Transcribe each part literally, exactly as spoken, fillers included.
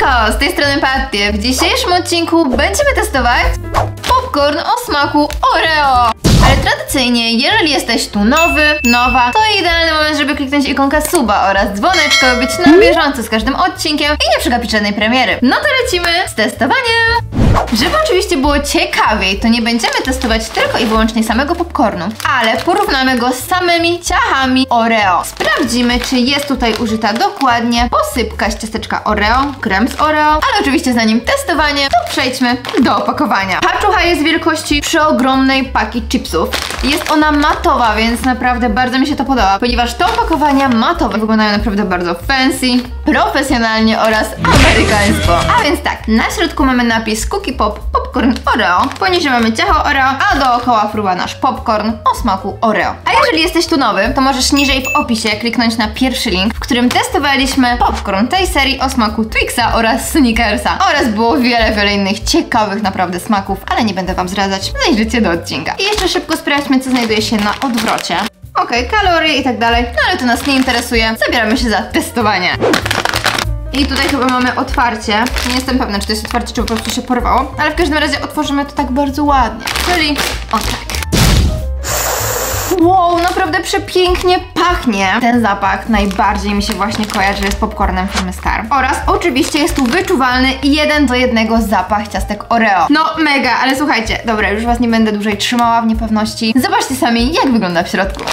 Siemanko, z tej strony Patty. W dzisiejszym odcinku będziemy testować popcorn o smaku Oreo. Ale tradycyjnie, jeżeli jesteś tu nowy, nowa, to idealny moment, żeby kliknąć ikonkę suba oraz dzwoneczko, być na bieżąco z każdym odcinkiem i nie przegapić żadnej premiery. No to lecimy z testowaniem! Żeby oczywiście było ciekawiej, to nie będziemy testować tylko i wyłącznie samego popcornu, ale porównamy go z samymi ciachami Oreo. Sprawdzimy, czy jest tutaj użyta dokładnie posypka z ciasteczka Oreo, krem z Oreo, ale oczywiście zanim testowanie, to przejdźmy do opakowania. Paczucha jest wielkości przeogromnej paki chipsów. Jest ona matowa, więc naprawdę bardzo mi się to podoba, ponieważ te opakowania matowe wyglądają naprawdę bardzo fancy, profesjonalnie oraz amerykańsko. A więc tak, na środku mamy napis Cookie Pop Popcorn Oreo, poniżej mamy ciacho Oreo, a dookoła fruwa nasz popcorn o smaku Oreo. A jeżeli jesteś tu nowy, to możesz niżej w opisie kliknąć na pierwszy link, w którym testowaliśmy popcorn tej serii o smaku Twixa oraz Snickersa. Oraz było wiele, wiele innych ciekawych naprawdę smaków, ale nie będę wam zdradzać. Zajrzyjcie do odcinka. I jeszcze szybko sprawdźmy, co znajduje się na odwrocie. Okej, okay, kalorie i tak dalej, no ale to nas nie interesuje. Zabieramy się za testowanie. I tutaj chyba mamy otwarcie. Nie jestem pewna, czy to jest otwarcie, czy po prostu się porwało. Ale w każdym razie otworzymy to tak bardzo ładnie. Czyli o tak. Wow, naprawdę przepięknie pachnie. Ten zapach najbardziej mi się właśnie kojarzy z popcornem firmy Star. Oraz oczywiście jest tu wyczuwalny jeden do jednego zapach ciastek Oreo. No mega, ale słuchajcie, dobra, już was nie będę dłużej trzymała w niepewności. Zobaczcie sami, jak wygląda w środku.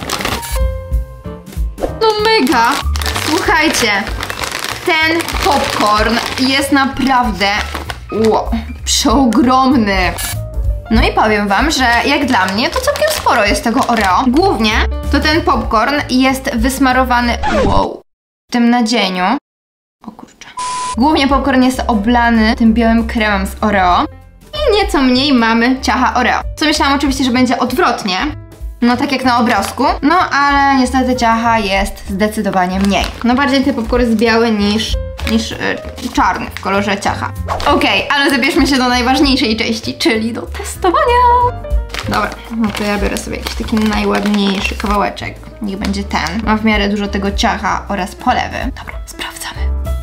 No mega. Słuchajcie, ten popcorn jest naprawdę wow, przeogromny. No i powiem wam, że jak dla mnie to całkiem sporo jest tego Oreo. Głównie to ten popcorn jest wysmarowany wow, w tym nadzieniu. O kurczę. Głównie popcorn jest oblany tym białym kremem z Oreo. I nieco mniej mamy ciacha Oreo. Co myślałam oczywiście, że będzie odwrotnie. No tak jak na obrazku. No ale niestety ciacha jest zdecydowanie mniej. No bardziej ten popcorn jest biały niż... niż yy, czarny w kolorze ciacha. Okej, okay, ale zabierzmy się do najważniejszej części, czyli do testowania. Dobra, no to ja biorę sobie jakiś taki najładniejszy kawałeczek. Niech będzie ten. Ma w miarę dużo tego ciacha oraz polewy. Dobra, sprawdzamy.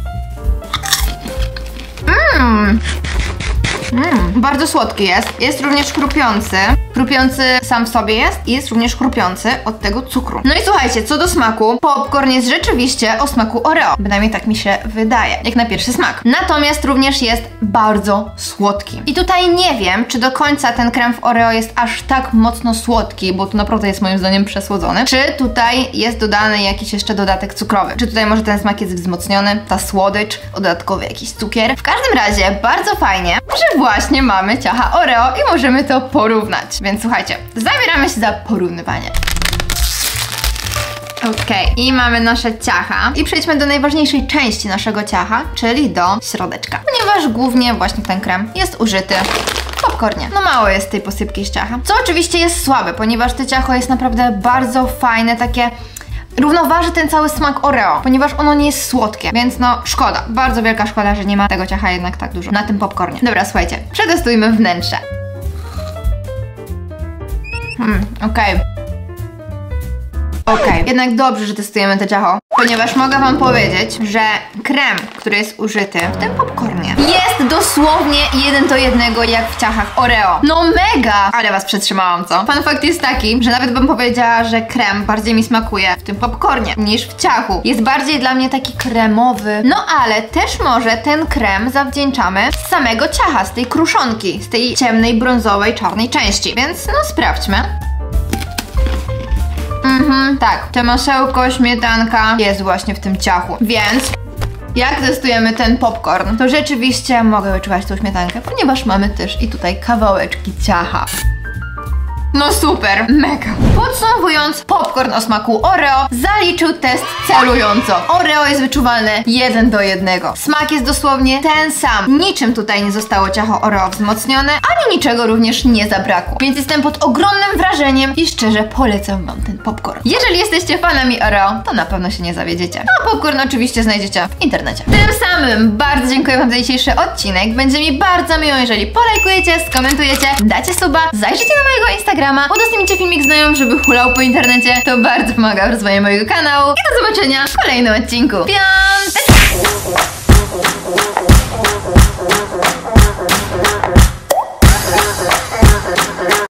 Mmm. Mm, bardzo słodki jest. Jest również chrupiący. Chrupiący sam w sobie jest i jest również chrupiący od tego cukru. No i słuchajcie, co do smaku, popcorn jest rzeczywiście o smaku Oreo. Bynajmniej tak mi się wydaje, jak na pierwszy smak. Natomiast również jest bardzo słodki. I tutaj nie wiem, czy do końca ten krem w Oreo jest aż tak mocno słodki, bo tu naprawdę jest moim zdaniem przesłodzony. Czy tutaj jest dodany jakiś jeszcze dodatek cukrowy? Czy tutaj może ten smak jest wzmocniony, ta słodycz, dodatkowy jakiś cukier? W każdym razie bardzo fajnie, że właśnie mamy ciacha Oreo i możemy to porównać. Więc słuchajcie, zabieramy się za porównywanie. Okej, i mamy nasze ciacha. I przejdźmy do najważniejszej części naszego ciacha, czyli do środeczka. Ponieważ głównie właśnie ten krem jest użyty w popcornie. No mało jest tej posypki z ciacha. Co oczywiście jest słabe, ponieważ to ciacho jest naprawdę bardzo fajne, takie... równoważy ten cały smak Oreo, ponieważ ono nie jest słodkie, więc no szkoda, bardzo wielka szkoda, że nie ma tego ciacha jednak tak dużo na tym popcornie. Dobra, słuchajcie, przetestujmy wnętrze. Hmm, okej. Okay. Okej, okay. Jednak dobrze, że testujemy to ciacho, ponieważ mogę wam powiedzieć, że krem, który jest użyty w tym popcornie, jest dosłownie jeden do jednego jak w ciachach Oreo. No mega! Ale was przetrzymałam, co? Fun fact jest taki, że nawet bym powiedziała, że krem bardziej mi smakuje w tym popcornie niż w ciachu. Jest bardziej dla mnie taki kremowy. No ale też może ten krem zawdzięczamy z samego ciacha, z tej kruszonki, z tej ciemnej, brązowej, czarnej części. Więc no sprawdźmy. Mhm, tak, to masełko, śmietanka jest właśnie w tym ciachu, więc jak testujemy ten popcorn, to rzeczywiście mogę wyczuwać tą śmietankę, ponieważ mamy też i tutaj kawałeczki ciacha. No super, mega. Podsumowując, popcorn o smaku Oreo zaliczył test celująco. Oreo jest wyczuwalne jeden do jednego. Smak jest dosłownie ten sam. Niczym tutaj nie zostało ciacho Oreo wzmocnione, ani niczego również nie zabrakło. Więc jestem pod ogromnym wrażeniem i szczerze polecam wam ten popcorn. Jeżeli jesteście fanami Oreo, to na pewno się nie zawiedziecie. No popcorn oczywiście znajdziecie w internecie. Tym samym bardzo dziękuję wam za dzisiejszy odcinek. Będzie mi bardzo miło, jeżeli polajkujecie, skomentujecie, dacie suba, zajrzycie na mojego Instagrama, udostępnijcie filmik znajomym, żeby hulał po internecie. To bardzo pomaga w rozwoju mojego kanału. I do zobaczenia w kolejnym odcinku. Piątek!